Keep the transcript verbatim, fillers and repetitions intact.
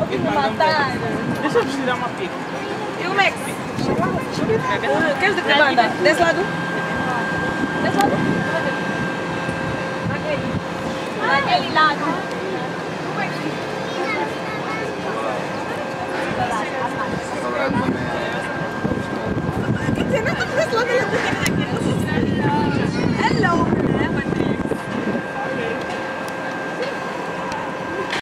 Deixa eu tirar uma pica. E o Max? Queres de que banda? Desse lado? Desse lado?